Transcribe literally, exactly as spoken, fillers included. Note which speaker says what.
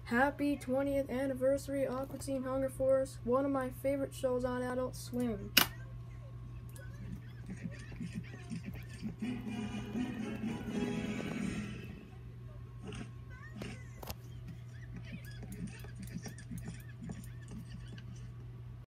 Speaker 1: Happy twentieth anniversary, Aqua Team Hunger Force, one of my favorite shows on Adult Swim.